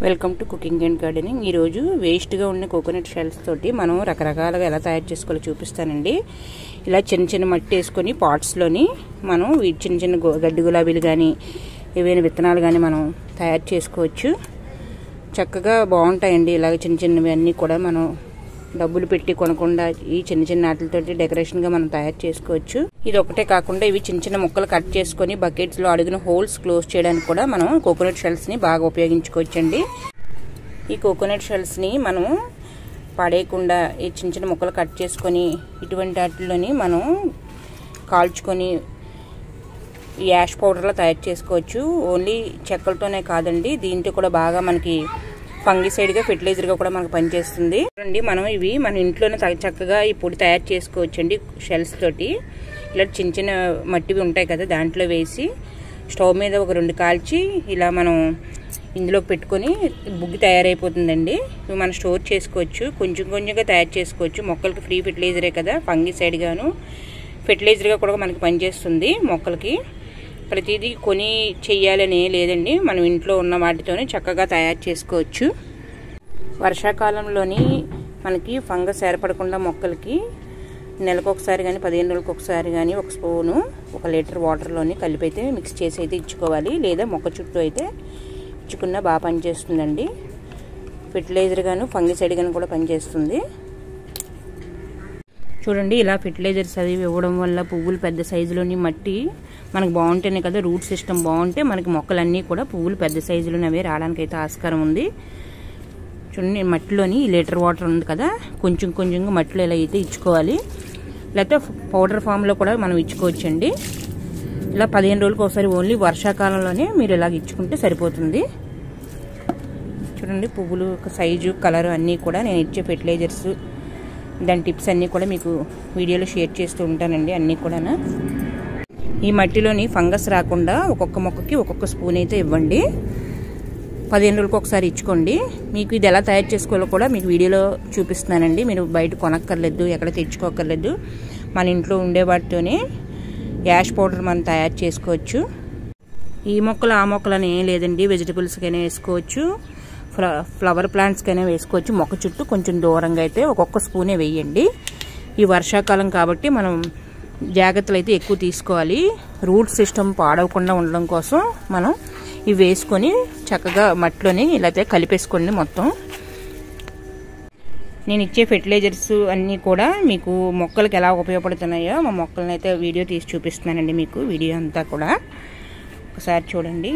Welcome to cooking and gardening. ఈరోజు వేస్ట్గా ఉన్న కోకోనట్ షెల్స్ తోటి మనం రకరకాలుగా ఎలా తయారు చేసుకోవాలో చూపిస్తానండి. ఇలా చిన్న చిన్న మట్టి వేసుకొని పాట్స్లోని మనం చిన్న చిన్న గడ్డి గులాబీలు కానీ ఏవైనా విత్తనాలు కానీ మనం తయారు చేసుకోవచ్చు. చక్కగా బాగుంటాయండి. ఇలాగ చిన్న చిన్నవి అన్నీ కూడా మనం డబ్బులు పెట్టి కొనకుండా ఈ చిన్న చిన్న వాటితోటి డెకరేషన్గా మనం తయారు చేసుకోవచ్చు. ఇది ఒకటే కాకుండా ఇవి చిన్న చిన్న ముక్కలు కట్ చేసుకొని బకెట్స్లో అడుగున హోల్స్ క్లోజ్ చేయడానికి కూడా మనం కోకోనట్ షెల్స్ని బాగా ఉపయోగించుకోవచ్చండి. ఈ కోకోనట్ షెల్స్ని మనం పడేయకుండా ఈ చిన్న చిన్న ముక్కలు కట్ చేసుకొని ఇటువంటి వాటిలోని మనం కాల్చుకొని యాష్ పౌడర్లో తయారు చేసుకోవచ్చు. ఓన్లీ చెక్కలతోనే కాదండి, దీంతో కూడా బాగా మనకి ఫంగిసైడ్గా ఫెర్టిలైజర్గా కూడా మనకు పనిచేస్తుంది. చూడండి, మనం ఇవి మన ఇంట్లోనే చక్కగా ఈ పొడి తయారు చేసుకోవచ్చు అండి. షెల్స్ తోటి ఇలా చిన్న చిన్న మట్టివి ఉంటాయి కదా, దాంట్లో వేసి స్టవ్ మీద ఒక 2 కాల్చి ఇలా మనం ఇందులోకి పెట్టుకొని బుగ్గి తయారైపోతుందండి. ఇవి మనం స్టోర్ చేసుకోవచ్చు, కొంచెం కొంచెంగా తయారు చేసుకోవచ్చు. మొక్కలకి ఫ్రీ ఫెర్టిలైజరే కదా, ఫంగిసైడ్గాను ఫెర్టిలైజర్గా కూడా మనకి పనిచేస్తుంది. మొక్కలకి ప్రతిదీ కొని చెయ్యాలని లేదండి, మనం ఇంట్లో ఉన్న వాటితోనే చక్కగా తయారు చేసుకోవచ్చు. వర్షాకాలంలోని మనకి ఫంగస్ ఏర్పడకుండా మొక్కలకి నెలకు ఒకసారి కానీ 15 రోజులకు ఒకసారి కానీ 1 స్పూను 1 లీటర్ వాటర్లోని కలిపి మిక్స్ చేసి అయితే ఇచ్చుకోవాలి. లేదా మొక్క చుట్టూ అయితే ఇచ్చుకున్నా బాగా పనిచేస్తుందండి. ఫెర్టిలైజర్ గాను ఫంగిసైడ్ గాను కూడా పనిచేస్తుంది. చూడండి, ఇలా ఫెర్టిలైజర్స్ అవి ఇవ్వడం వల్ల పువ్వులు పెద్ద సైజులోని మట్టి మనకు బాగుంటేనే కదా, రూట్ సిస్టమ్ బాగుంటే మనకి మొక్కలన్నీ కూడా పువ్వులు పెద్ద సైజులోనే అవే రావడానికి అయితే ఆస్కారం ఉంది. చూడండి, మట్టిలోని లీటర్ వాటర్ ఉంది కదా, కొంచెం కొంచెంగా మట్టిలో ఇలా అయితే ఇచ్చుకోవాలి. లేకపోతే పౌడర్ ఫామ్లో కూడా మనం ఇచ్చుకోవచ్చండి. ఇలా 15 రోజులకు ఒకసారి ఓన్లీ వర్షాకాలంలోనే మీరు ఇలాగ ఇచ్చుకుంటే సరిపోతుంది. చూడండి, పువ్వులు సైజు కలరు అన్నీ కూడా నేను ఇచ్చే ఫెర్టిలైజర్స్ దాని టిప్స్ అన్నీ కూడా మీకు వీడియోలో షేర్ చేస్తూ ఉంటానండి. అన్నీ కూడా ఈ మట్టిలోని ఫంగస్ రాకుండా ఒక్కొక్క మొక్కకి ఒక్కొక్క స్పూన్ అయితే ఇవ్వండి. 15 రోజులకు ఒకసారి ఇచ్చుకోండి. మీకు ఇది ఎలా తయారు చేసుకోవాలో కూడా మీకు వీడియోలో చూపిస్తున్నానండి. మీరు బయట కొనక్కర్లేదు, ఎక్కడ తెచ్చుకోక్కర్లేదు. మన ఇంట్లో ఉండే వాటితోనే యాష్ పౌడర్ మనం తయారు చేసుకోవచ్చు. ఈ మొక్కలు ఆ మొక్కలని ఏం లేదండి, వెజిటబుల్స్కైనా వేసుకోవచ్చు, ఫ్లవర్ ప్లాంట్స్కైనా వేసుకోవచ్చు. మొక్క చుట్టూ కొంచెం దూరంగా అయితే ఒక్కొక్క స్పూనే వేయండి. ఈ వర్షాకాలం కాబట్టి మనం జాగ్రత్తలు అయితే ఎక్కువ తీసుకోవాలి. రూట్ సిస్టమ్ పాడవకుండా ఉండడం కోసం మనం ఇవి వేసుకొని చక్కగా మట్టిలోని ఇలా కలిపేసుకోండి. మొత్తం నేను ఇచ్చే ఫెర్టిలైజర్స్ అన్నీ కూడా మీకు మొక్కలకు ఎలా ఉపయోగపడుతున్నాయో మా మొక్కలను అయితే వీడియో తీసి చూపిస్తున్నానండి. మీకు వీడియో అంతా కూడా ఒకసారి చూడండి.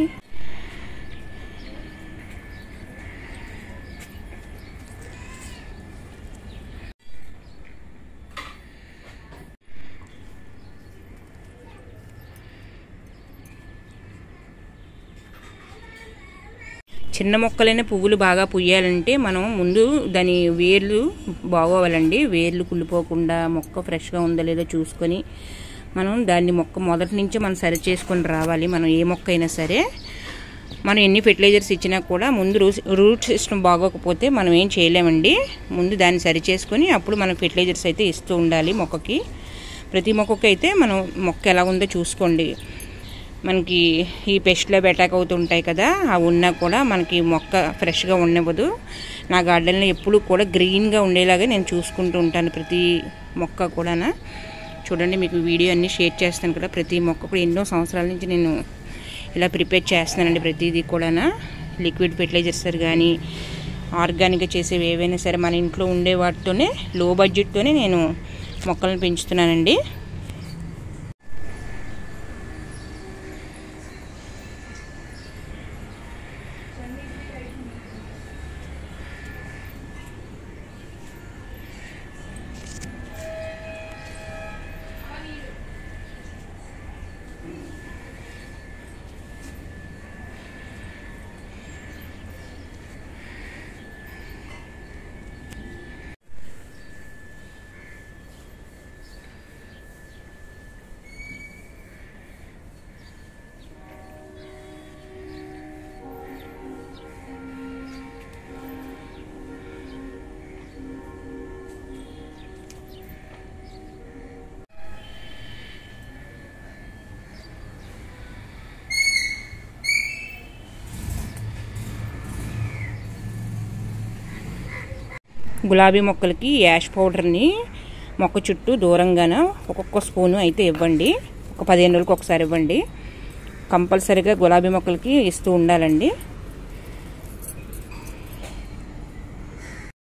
చిన్న మొక్కలైన పువ్వులు బాగా పుయ్యాలంటే మనం ముందు దాని వేర్లు బాగోవాలండి. వేర్లు కుళ్ళిపోకుండా మొక్క ఫ్రెష్గా ఉందో లేదో చూసుకొని మనం దాన్ని మొక్క మొదటి నుంచే మనం సరి చేసుకొని రావాలి. మనం ఏ మొక్క అయినా సరే మనం ఎన్ని ఫెర్టిలైజర్స్ ఇచ్చినా కూడా ముందు రూట్ సిస్టమ్ బాగోకపోతే మనం ఏం చేయలేమండి. ముందు దాన్ని సరి చేసుకొని అప్పుడు మనం ఫెర్టిలైజర్స్ అయితే ఇస్తూ ఉండాలి మొక్కకి. ప్రతి మొక్కకి అయితే మనం మొక్క ఎలా ఉందో చూసుకోండి. మనకి ఈ పెస్ట్లో అటాక్ అవుతుంటాయి కదా, అవి ఉన్నా కూడా మనకి మొక్క ఫ్రెష్గా ఉండవదు. నా గార్డెన్లో ఎప్పుడు కూడా గ్రీన్గా ఉండేలాగా నేను చూసుకుంటూ ఉంటాను ప్రతి మొక్క కూడా. చూడండి, మీకు వీడియో అన్నీ షేర్ చేస్తాను కదా. ప్రతి మొక్క కూడా ఎన్నో సంవత్సరాల నుంచి నేను ఇలా ప్రిపేర్ చేస్తున్నానండి. ప్రతిదీ కూడా లిక్విడ్ ఫెర్టిలైజర్స్ కానీ ఆర్గానిక్గా చేసేవి ఏవైనా సరే మన ఇంట్లో ఉండే వాటితోనే లో బడ్జెట్తోనే నేను మొక్కలను పెంచుతున్నానండి. గులాబీ మొక్కలకి యాష్ పౌడర్ని మొక్క చుట్టూ దూరంగాన ఒక్కొక్క స్పూను అయితే ఇవ్వండి. ఒక 15 రోజులకు ఒకసారి ఇవ్వండి. కంపల్సరీగా గులాబీ మొక్కలకి ఇస్తూ ఉండాలండి.